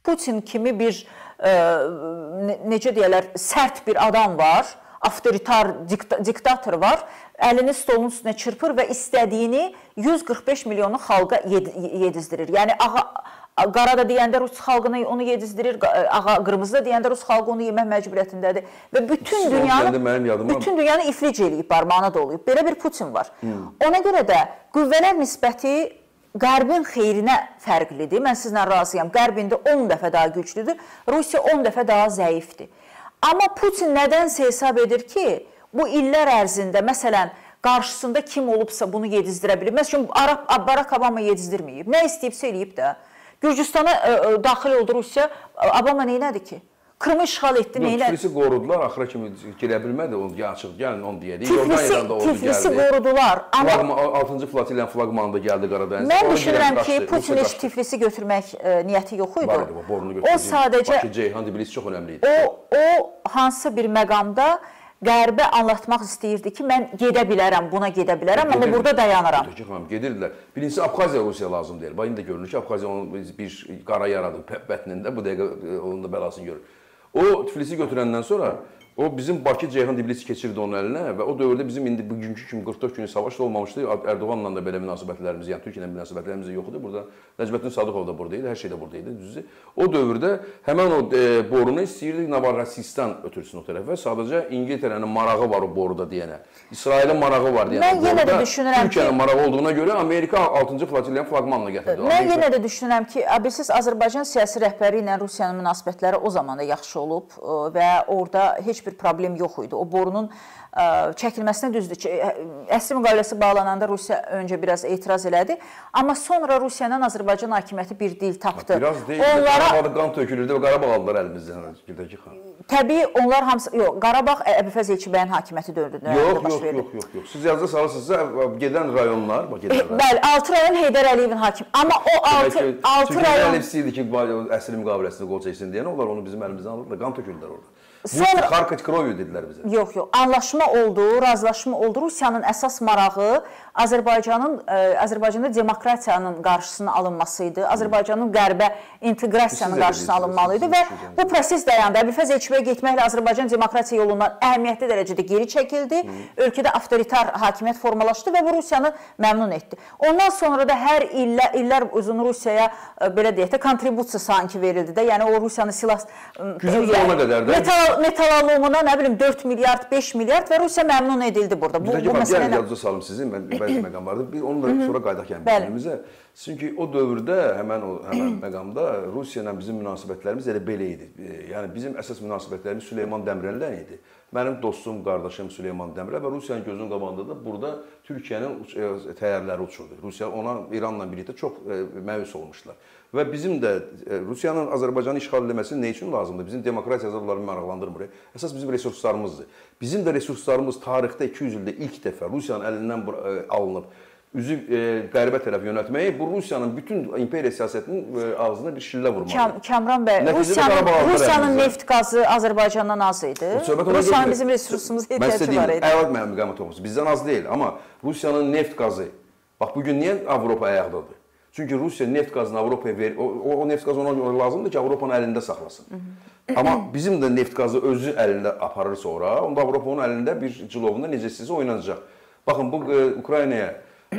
Putin kimi bir, necə deyərlər, sərt bir adam var, avtoritar diktator var, əlini stolun üstünə çırpır və istədiyini 145 milyonlu xalqa yedizdirir. Yəni, qarada deyəndə Rus xalqını onu yedizdirir, qırmızıda deyəndə Rus xalqı onu yemək məcburiyyətindədir və bütün dünyanı iflic eləyib, barmağına doluyub. Belə bir Putin var. Ona görə də qüvvələr nisbəti Qərbin xeyrinə fərqlidir. Mən sizlə razıyam. Qərbində 10 dəfə daha güclüdür, Rusiya 10 dəfə daha zəifdir. Amma Putin nədənsə hesab edir ki, bu illər ərzində, məsələn, qarşısında kim olubsa bunu yedizdirə bilir. Məsələn, Barack Obama yedizdirməyib. Nə istəyibsə eləyib də. Gürcüstana daxil oldu Rusiya, Obama neynədir ki? Krımı işğal etdi, neynədir? Tiflisi qorudular, axıra kimi girə bilmədi, onu açıq, gəlin onu deyədik. Tiflisi qorudular. 6-cı flotiliyanın flaqmanında gəldi Qaradənizə. Mən düşünürəm ki, Putin heç Tiflisi götürmək niyyəti yox idi. Var idi, borunu götürdü. Bakı, Ceyhan, Tbilisi çox önəmli idi. O hansısa bir məqamda Qərbə anlatmaq istəyirdi ki, mən gedə bilərəm, buna gedə bilərəm, amma burada dayanıram. Gedirdilər. Birincisi, Abxaziya Rusiya lazım deyil. İndi də görünür ki, Abxaziya onun bir qara yaradır bətnində, bu dəqiqə onun da bəlasını görür. O Tiflisi götürəndən sonra o bizim Bakı, Ceyhan, Tbilisi keçirdi onun əlinə və o dövrdə bizim indi bugünkü kimi 44 günlük savaş da olmamışdı. Erdoğanla da belə münasibətlərimiz, yəni Türkiyə ilə münasibətlərimiz yox idi. Burada Nəcməddin Sadıqov da buradaydı, hər şey də buradaydı, düzdür. O dövrdə həmən o borunu istəyirdi Novorosiyistan ötürsün o tərəfə. Sadəcə İngiltərənin marağı var o boruda deyənə. İsrailin marağı var deyənə. Mən yenə də düşünürəm ki, Türkiyənin marağı olduğuna görə Amerika 6-cı flotiliyanın flaqmanına gətirdi. Mən yenə də düşünürəm ki, bilsiz, Azərbaycan siyasi rəhbəri ilə Rusiyanın münasibətləri o zaman da yaxşı olub və orada heç bir problem yox idi. O borunun çəkilməsinə düzdür ki, əsri müqaviləsi bağlananda Rusiya öncə biraz etiraz elədi. Amma sonra Rusiyanın Azərbaycan hakimiyyəti bir dil tapdı. Biraz deyil, Qarabağda qan tökülürdü və Qarabağ aldılar əlimizdən. Təbii, onlar hamısı, yox, Qarabağ Əbülfəz Elçibəyin hakimiyyəti dövründə baş verir. Yox. Siz yazda salırsınızsa, gedən rayonlar, bəli, 6 rayon Heydər Əliyevin hakim. Amma o 6 rayon... Çünki Əliyev istəyirdi ki, əsri müqaviləsində qol çəksin deyən, onlar onu bizim əlimizdən alırlar, qan töküldülər orada. Xarkıç Krovi dedilər bizə. Yox, anlaşma oldu, razılaşma oldu. Rusiyanın əsas marağı Azərbaycanda demokratiyanın qarşısının alınması idi. Azərbaycanın qərbə inteqrasiyanın qarşısının alınmalıydı və bu proses dayandı. Əbülfəz Elçibəyə getməklə Azərbaycan demokratiya yolundan əhəmiyyətli dərəcədə geri çəkildi. Ölkədə avtoritar hakimiyyət formalaşdı və bu Rusiyanı məmnun etdi. Ondan sonra da hər illər uzun Rusiyaya, belə deyək də, kontribusiya sanki verildi də. Yəni o Rusiyanın silah... Gücün sonuna qədər də... Metal alımına, nə bilim, 4 milyard, 5 milyard və Rusiya məmnun edildi burada. Gəlin yadınıza salım sizin, bəzi məqamlardır. Onu da sonra qaydaq gəlin bilimizə. Çünki o dövrdə, həmən məqamda Rusiya ilə bizim münasibətlərimiz elə belə idi. Yəni bizim əsas münasibətlərimiz Süleyman Dəmirəllə idi. Mənim dostum, qardaşım Süleyman Dəmirəl və Rusiyanın gözünün qabağında da burada Türkiyənin təyyarələri uçurdu. Rusiya ona İranla birlikdə çox məyus olmuşlar. Və bizim də Rusiyanın Azərbaycanı işğal eləməsi nə üçün lazımdır? Bizim demokratiya onları maraqlandırmır. Əsas bizim resurslarımızdır. Bizim də resurslarımız tarixdə 200 ildə ilk dəfə Rusiyanın əlindən alınıb. Üzü qərbə tərəf yönəltməyi, bu Rusiyanın bütün imperiya siyasətinin ağzına bir şillə vurmalıdır. Kamran bəy, Rusiyanın neft qazı Azərbaycandan az idi. Rusiyanın bizim resursumuz ehtiyacı var idi. Əvvəl mənim müqamət olmuşdur. Bizdən az deyil, amma Rusiyanın neft qazı, bax bugün niyə Avropa ayaqdadır? Çünki Rusiya neft qazını Avropaya verir, o neft qazı ona lazımdır ki, Avropanın əlində saxlasın. Amma bizim də neft qazı özü əlində aparır sonra, onda Avropa onun əlində bir cilovunda necə istəyirsə oynanacaq. Baxın, bu Ukraynaya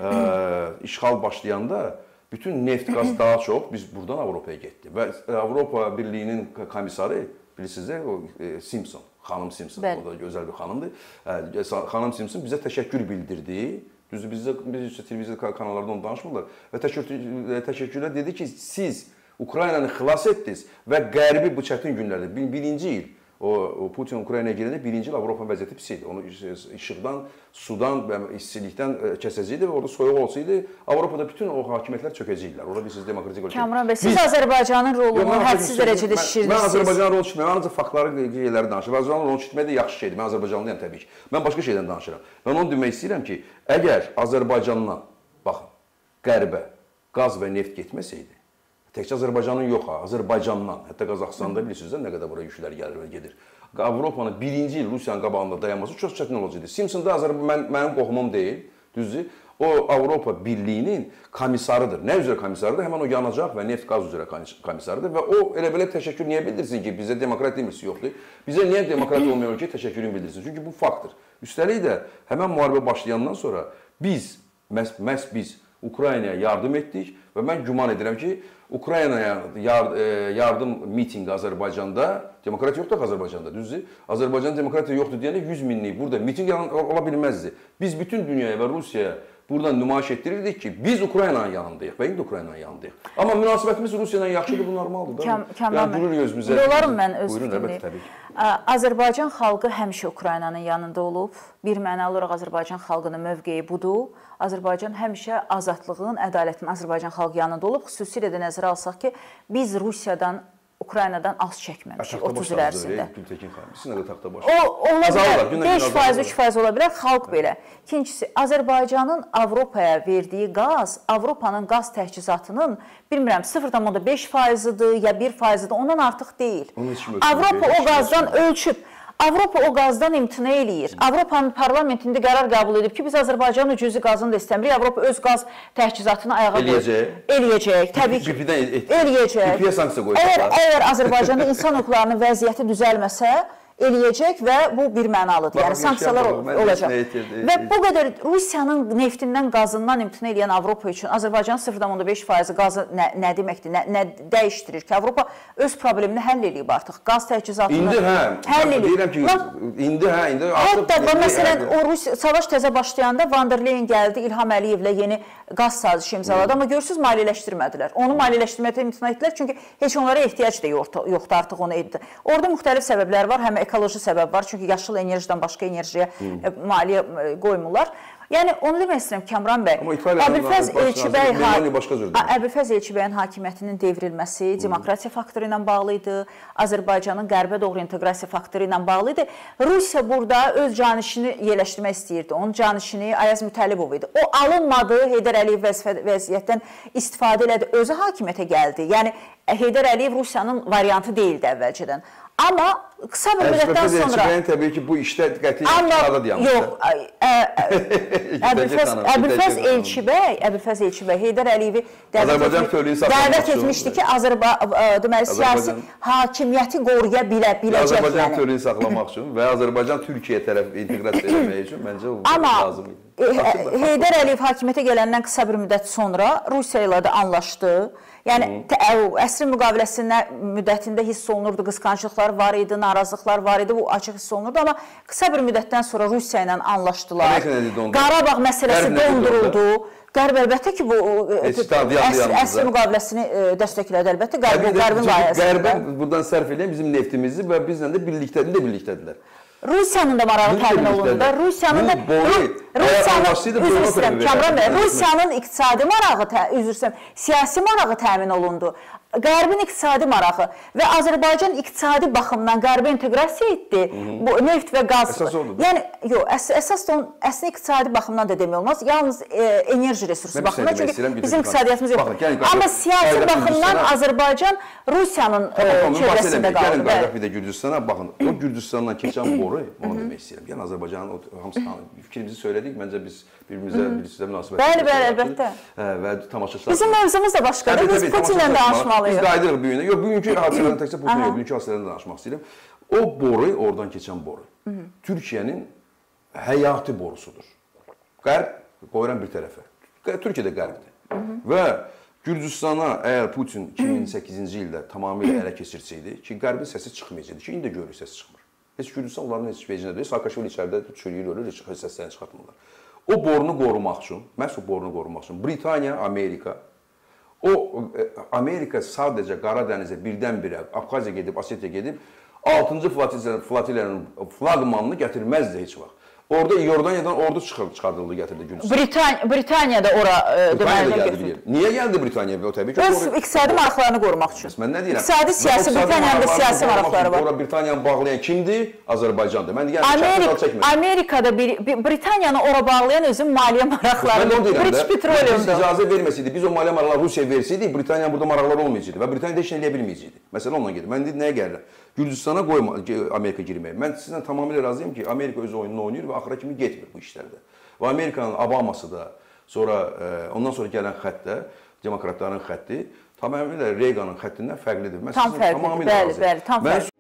işğal başlayanda bütün neft qaz daha çox biz buradan Avropaya getdi və Avropa Birliyinin komissarı bilirsiniz o Simpson, xanım Simpson, o da gözəl bir xanımdır. Xanım Simpson bizə təşəkkür bildirdi. Düzdür, biz televiziya kanallarda onu danışmırlar və təşəkkürlə dedi ki, siz Ukraynanı xilas etdiniz və Qərbi bu çətin günlərdə, birinci il o Putin Ukraynaya girəndə birinci il Avropa vəziyyəti pis idi. Onu işıqdan, sudan və istilikdən kəsəcəkdi və orada soyuq olsaydı, Avropada bütün o hakimiyyətlər çökəcəkdilər. Orada bir siz demokratik ölkə. Kamran bəy, siz Azərbaycanın rolunu hədsiz dərəcədə şişirdiniz. Mən Azərbaycanın rolunu şişirməyəm, ancaq faktları, qeyləri danışıram. Azərbaycanın rolunu şişirmək də yaxşı şeydir. Mən Azərbaycanlıyam təbii ki. Mən başqa şeydən danışıram. Mən onu demək istəyirəm ki, əgər Azərbaycandan, baxın, qərbə qaz və neft getməsəydi, təkcə Azərbaycanın yox, Azərbaycandan, hətta Qazaxıstanda bilirsiniz nə qədər bura yüklər gəlir və gedir. Avropanın birinci il Rusiyanın qabağında dayanması çox çətin olacaqdır. Simpson da mənim qohumum deyil. Düzdür? O Avropa Birliyinin komissarıdır. Nə üzrə komissarıdır? Həmən o yanacaq və neft qaz üzrə komissarıdır və o elə belə təşəkkür niyə bildirsin ki, bizə demokrat demirsi yoxdur? Bizə niyə demokrat olmuyor ki, təşəkkürünü bildirsin? Çünki bu faktdır. Üstəlik də həmən müharibə başlayandan sonra məhz biz Ukraynaya yardım etdik və mən güman edirəm ki, Ukraynaya yardım mitinqi Azərbaycanda, demokrat yoxdur Azərbaycanda, düzdür? Azərbaycan demokratiya yoxdur deyəndə 100 minlik burada mitinq ola bilməzdi. Biz bütün dünyaya və Rusiyaya buradan nümayiş etdirirdik ki, biz Ukraynanın yanındayıq və indi Ukraynanın yanındayıq. Amma münasibətimiz Rusiya ilə yaxşıdır, bu normaldır. Kamran bəy, olarım mən öz fikrimdə. Azərbaycan xalqı həmişə Ukraynanın yanında olub. Bir mənalı olaraq Azərbaycan xalqının mövqeyi budur. Azərbaycan həmişə azadlığın, ədalətin Azərbaycan xalqı yanında olub. Xüsusilə də nəzərə alsaq ki, biz Rusiyadan, Ukraynadan az çəkməmişik 30 il ərzində. O ola bilər, 5%, 3% ola bilər, xalq belə. İkincisi, Azərbaycanın Avropaya verdiyi qaz, Avropanın qaz təchizatının, bilmirəm, 0,5%-dır ya 1%-dır, ondan artıq deyil. Avropa o qazdan ölçüb. Avropa o qazdan imtina eləyir. Avropanın parlamentində qərar qəbul edib ki, biz Azərbaycanın cüzi qazını da istəmirik. Avropa öz qaz təchizatını ayağa qoyur. Eləyəcək. Təbii ki, eləyəcək. BP-yə sanksiya qoyacaqlar. Əgər Azərbaycanda insan hüquqlarının vəziyyəti düzəlməsə, eləyəcək və bu bir mənalıdır. Yəni sanksiyalar olacaq. Və bu qədər Rusiyanın neftindən, qazından imtina edən Avropa üçün Azərbaycanın 0,5% qazı nə deməkdir, nə dəyişdirir ki, Avropa öz problemini həll edib artıq. Qaz təchizatını həll edib. Deyirəm ki, indi artıq... Hətta, məsələn, o savaş təzə başlayanda Van der Leyen gəldi, İlham Əliyevlə yeni qaz sazişi imzaladı, amma görürsünüz, maliyyələşdirmədilər. Onu maliyyələşdirməkdə imtina etdilər, çünki heç onlara ehtiyac da yoxdur artıq onu edildi. Orada müxtəlif səbəblər var, həm ekoloji səbəb var, çünki yaşıl enerjidən başqa enerjiyə maliyyə qoymurlar. Yəni, onu demək istəyirəm, Kamran bəy, Əbülfəz Elçibəyin hakimiyyətinin devrilməsi demokratiya faktoru ilə bağlı idi, Azərbaycanın qərbə doğru inteqrasiya faktoru ilə bağlı idi. Rusiya burada öz canişini yerləşdirmək istəyirdi, onun canişini Ayaz Mütəllibov idi. O alınmadı, Heydər Əliyev vəziyyətdən istifadə elədi, özü hakimiyyətə gəldi. Yəni, Heydər Əliyev Rusiyanın variantı deyildi əvvəlcədən. Amma qısa bir müddətdən sonra... Təbii ki, bu işdə qəti qada dayanmışdır. Əbülfəz Elçibəy Heydər Əliyevi dəvət etmişdi ki, siyasi hakimiyyəti qoruya biləcək. Azərbaycan tölünü saxlamaq üçün və Azərbaycan Türkiyə tərəf inteqrasiya etmək üçün məncə lazım idi. Amma Heydər Əliyev hakimiyyətə gələndən qısa bir müddət sonra Rusiya ilə də anlaşdı. Yəni, əsrin müddətində hiss olunurdu, qısqanclıqlar var idi, narazılıqlar var idi, bu açıq hiss olunurdu. Amma qısa bir müddətdən sonra Rusiya ilə anlaşdılar. Qarabağ məsələsi donduruldu. Qərb əlbəttə ki, bu əsr müqaviləsini dəstəklədi əlbəttə, Qərbin layihəsində. Qərbin buradan sərf edən bizim neftimizi və bizlə də birlikdədirlər. Rusiyanın da marağı təmin olundu. Rusiyanın iqtisadi marağı, siyasi marağı təmin olundu. Qərbin iqtisadi marağı və Azərbaycan iqtisadi baxımdan qərbə inteqrasiya etdi. Bu neft və qaz. Əsas odur. Yəni, yox, əsas da əslində iqtisadi baxımdan da demək olmaz. Yalnız enerji resursu baxımdan. Çünki bizim iqtisadiyyatımız yoxdur. Amma siyasi baxımdan Azərbaycan Rusiyanın çevrəsində qaldı. Gəlin qayıdaq bir də Gürcüstana. Baxın, o Gürcüstandan keçən boru, onu demək istəyirəm. Yəni, Azərbaycanın hamısını fikrimizi söylədik. Məncə biz bir-birimizə münasibət. Bəli, əlbəttə. Və tamaşaçılar. Bizim mövzumuz da başqadır. Biz Putinlə danışmalıyıq. Biz qayıdırıq bu günə. Yox, bugünkü hadisələrdən təkcə Putin yox, bugünkü hadisələrdən danışmaq istəyirəm. O boru, oradan keçən boru, Türkiyənin həyati borusudur. Qərb qoyuram bir tərəfə. Türkiyə də qərbdir. Və Gürcüstana əgər Putin 2008-ci ildə tamamilə ələ keçirsəydi ki, qərbin səsi çıxmayacaqdı ki, indi görürük səsi çıxmır. Heç Gürcüstan onların heç vecinə deyil. Saakashvili içəridə çürüyür, ölür, heç səslərini çıxartmırlar. O borunu qorumaq üçün, məhz o borunu qorumaq üçün Britaniya, Amerika, Amerika sadəcə Qara dənizə birdən-birə Abxaziya gedib, Osetiya gedib, 6-cı flotiyanın flaqmanını gətirməzdi heç vaxt. Orada Yordaniyadan ordu çıxardıldı, gətirdi Gürcüstan. Britaniya da ora deməli götürdü. Niyə gəldi Britaniya? O təbii ki, öz iqtisadi maraqlarını qorumaq üçün. Mən nə deyirəm? İqtisadi, siyasi Britaniyanın da siyasi maraqları var. Ora Britaniyanı bağlayan kimdir? Azərbaycandır. Mən deyirəm, Amerikada Britaniyanı ora bağlayan özün maliyyə maraqları. British Petroleum'dur. Biz icazə verməsəydik, biz o maliyyə maraqları Rusiyaya versəydik, Britaniyanın burada maraqları olmayacaqdı və Britaniya heç nə eləyə bilməyəcəkdi. Məsələ ondan gedir. Mən dedim, nəyə gəlirəm? Gürcüstana qoyma Amerika girməyə. Mən sizinlə tamamilə razıyam ki, Amerika öz oyununu oynayır və axıra kimi getmir bu işlərdə. Və Amerikanın Obaması da, sonra ondan sonra gələn xətt də, demokratların xətti tamamilə Reaganın xəttindən fərqlidir. Tam fərqlidir, bəli, tam fərqlidir.